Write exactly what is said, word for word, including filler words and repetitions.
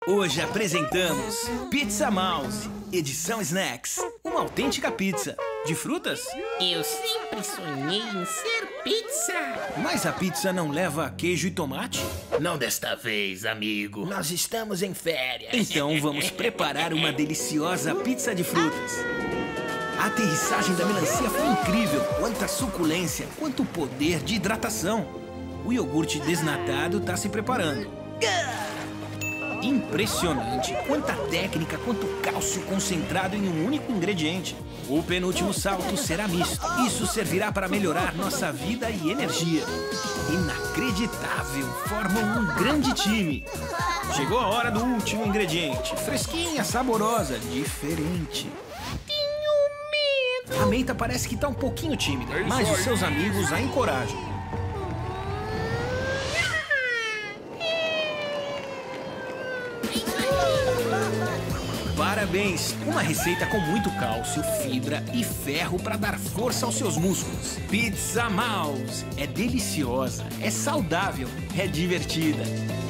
Hoje apresentamos Pizza Mouse, edição Snacks. Uma autêntica pizza. De frutas? Eu sempre sonhei em ser pizza. Mas a pizza não leva queijo e tomate? Não desta vez, amigo. Nós estamos em férias. Então vamos preparar uma deliciosa pizza de frutas. A aterrissagem da melancia foi incrível. Quanta suculência, quanto poder de hidratação. O iogurte desnatado está se preparando. Impressionante! Quanta técnica, quanto cálcio concentrado em um único ingrediente. O penúltimo salto será misto. Isso servirá para melhorar nossa vida e energia. Inacreditável! Formam um grande time. Chegou a hora do último ingrediente. Fresquinha, saborosa, diferente. Tenho medo! A Meita parece que está um pouquinho tímida, mas os seus amigos a encorajam. Parabéns! Uma receita com muito cálcio, fibra e ferro para dar força aos seus músculos. Pizza Mouse é deliciosa, é saudável, é divertida.